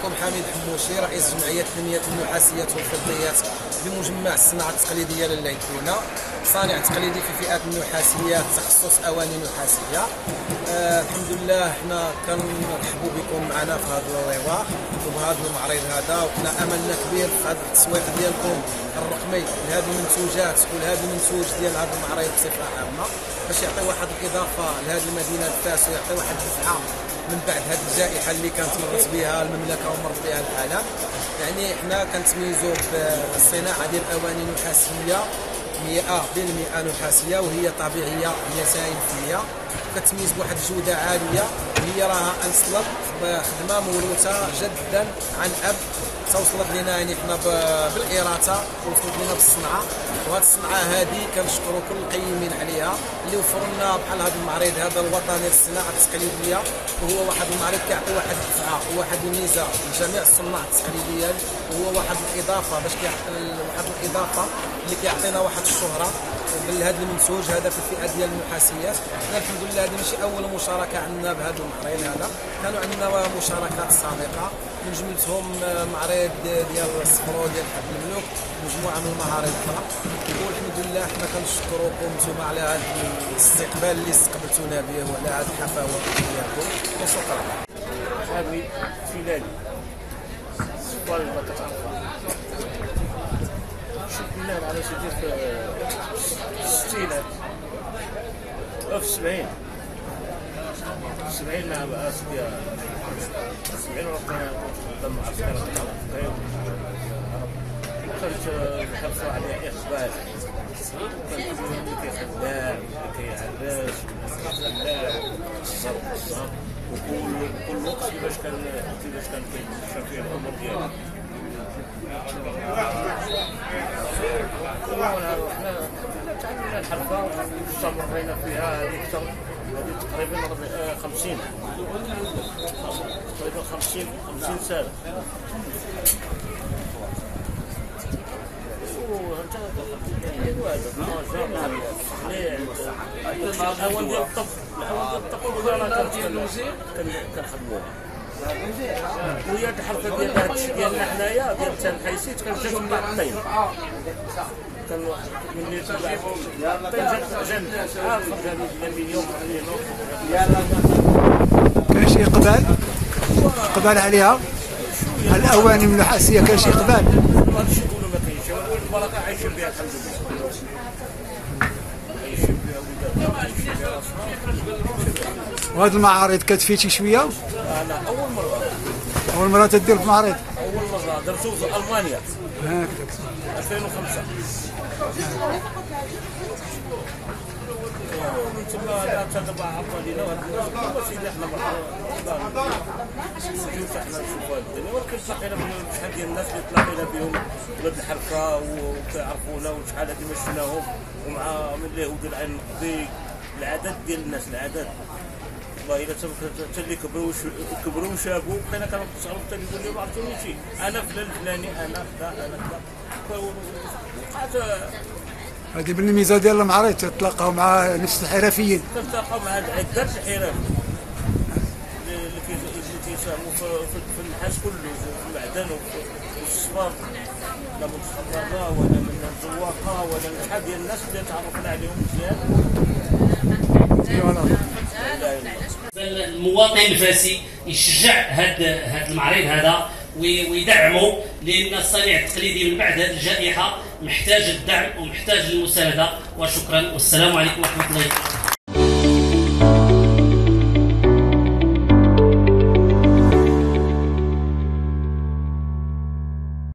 معكم حميد حموشي رئيس جمعية تنمية النحاسيات والفضيات بمجمع الصناعة التقليدية لليتونة، صانع تقليدي في فئات النحاسيات تخصص أواني نحاسية. الحمد لله حنا كنرحبوا بكم معنا في هذا اللقاء وبهذا المعرض هذا، وكنا املنا كبير في هذا التسويق ديالكم الرقمي لهذه المنتوجات ولهذا المنتوج ديال هذا المعرض بصفه عامه، باش يعطي واحد الاضافه لهذه المدينه الفاس ويعطي واحد الدفعه من بعد هذه الجائحه اللي كانت مرت بها المملكه ومرت بها العالم. يعني حنا كنتميزوا بالصناعه ديال الاواني نحاسيه 100% نحاسيه، وهي طبيعيه 100%، كتميز بواحد الجوده عاليه، وهي راها انسلط خدمه موروثه جدا عن اب توصلت لنا يعني حنا بالاراثه ووصلت لنا بالصنعه. وهذه الصنعه هذه كنشكروا كل القيمين عليها اللي وفروا لنا بحال هذا المعرض هذا الوطني للصناعه التقليديه، وهو واحد المعرض كيعطي واحد الدفعه وواحد الميزه لجميع الصناع التقليديه، وهو واحد الاضافه باش واحد الاضافه اللي كيعطينا واحد الشهره بهذا المنتوج هذا في الفئه ديال النحاسيات. الحمد لله هذه ماشي اول مشاركه عندنا بهذا المعرض هذا، كانوا عندنا مشاركات سابقه من جملتهم معرض ديال الصفرو ديال حد الملوك، مجموعه من المعارض اخرى. والحمد لله حنا كنشكروكم نتوما على هذا الاستقبال اللي استقبلتونا به وعلى هذه الحفاوه ديالكم، وشكرا. حامد فيلاني سؤال ما كتعرفها شفنا على سيدي في الستينات في 70 مع اسيدي 70 وقتها قدام معسكر كنت نحرصوا على اقبال، كان كيخدام كيعرس وكل وقت كيفاش كان كيمشى فيه الامور ديالو. حنا تعلمنا الحرفه واستمرينا فيها هذه تقريبا 50 سنه. الاول ديال كنخدموها، وهي الحرفه ديال هذا الشيء ديالنا حنايا ديال التنحيسيت كنجيو من الطين، كان ملي طلع الطين جات خرج هذه اليوم كاين شي اقبال عليها الاواني النحاسيه، كاين شي اقبال؟ هذا الشيء كله ما كاينش، والبركه عايشين بها الحمد لله، عايشين بها ولادنا. وهاد المعارض كتفيتي شويه؟ انا اول مره تدير في معرض؟ اول مره درتو في المانيا 2005. ومن ثم تتبع عطالينا وهذا سيدي حنا نشوفوا الدنيا، ولكن تلاقينا بشحال ديال الناس اللي تلاقينا بهم ولاد الحرفه وكيعرفونا وشحال هذه مشيناهم، ومع من اليهود العين نقضي العدد ديال الناس العدد والله الا حتى اللي كبروا وشابوا بقينا كنتصرف حتى يقول لي ما عرفتونيش انا فلان الفلاني انا كذا كذا. هذه بالميزه ديال المعرض تتلاقاو مع نفس الحرفيين، كنتلاقاو مع عدة الحرف اللي كيساهموا في النحاس كله، في المعدن وفي الصفار، لا من الخضراء ولا من الزواقه ولا شحال ديال الناس اللي تعرفنا عليهم مزيان. المواطن الفاسي يشجع هذا المعرض هذا ويدعمه، لان الصناعه التقليدي من بعد هذه الجائحه محتاج الدعم ومحتاج المسانده. وشكرا والسلام عليكم ورحمه الله.